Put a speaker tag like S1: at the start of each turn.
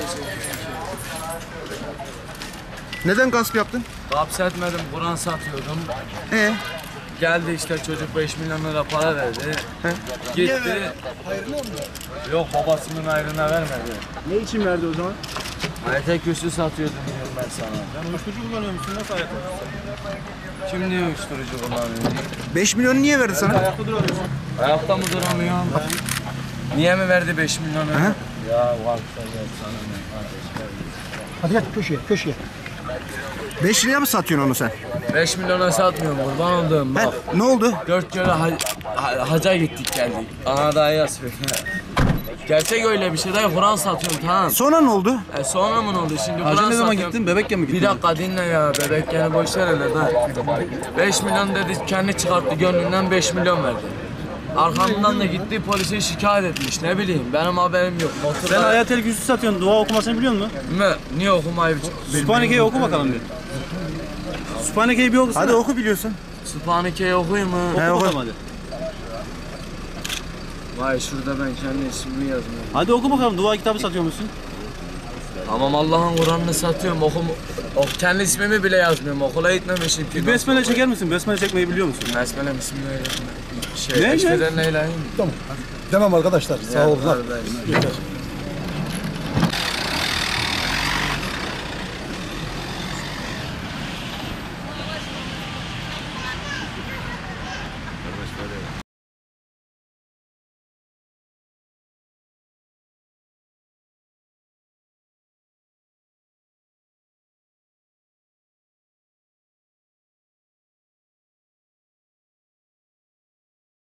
S1: Neden gasp yaptın?
S2: Gasp etmedim, Kur'an satıyordum. Geldi işte çocuk 5 milyon lira para verdi. Gitti. Yok, babasının ayrına vermedi.
S3: Ne için verdi o zaman?
S2: Ayete kürsü satıyordum diyorum ben sana.
S3: Sen uyuşturucu kullanıyor musun? Nasıl ayakta?
S2: Kim diyor uyuşturucu kullanıyor?
S1: 5 milyon niye verdi sana?
S3: Ayakta duramıyorsun.
S2: Ayakta mı duramıyorum? Niye mi verdi 5 milyonu? Ya varsa gel sana ne kardeş.
S3: Hadi gel köşeye.
S1: 5 liraya mı satıyorsun onu sen?
S2: 5 milyona satmıyorum, kurban olduğum bak.
S1: Ne oldu?
S2: 4 kere haca gittik geldik. Ana daha yazıyor. Gerçek öyle bir şey değil, Kur'an satıyorum tamam.
S1: Sonra ne oldu?
S2: Sonra mı ne oldu şimdi?
S3: Hacı
S2: Kur'an
S3: ne zaman
S2: satıyorum.
S3: gittin? Bebekken mi gittin?
S2: Bir dakika dinle ya, bebekken boş ver hele da. 5 milyon dedi, kendi çıkarttı gönlünden 5 milyon verdi. Arkamdan da gitti polise şikayet etmiş, ne bileyim benim haberim yok. Motorda...
S3: Sen Ayatel Kürsü satıyorsun, dua okumasını biliyor musun?
S2: Niye okumayı
S3: Sübhaneke'yi oku bakalım bir. Sübhaneke'yi bir okusana.
S1: Hadi oku biliyorsun.
S2: Sübhaneke'yi okuyayım mı?
S3: Oku
S1: oku.
S3: bakalım hadi.
S2: Vay şurada ben kendi ismimi yazmıyorum.
S3: Hadi oku bakalım, dua kitabı satıyor musun?
S2: Tamam, Allah'ın Kur'an'ını satıyorum, kendi ismimi bile yazmıyorum, okula gitmemişim ki.
S3: Besmele çeker misin? Besmele çekmeyi biliyor musun?
S2: Besmele bismillah.
S3: Ne?
S2: Eşveden neyleyim?
S4: Tamam arkadaşlar, sağ olun.
S2: Yeter.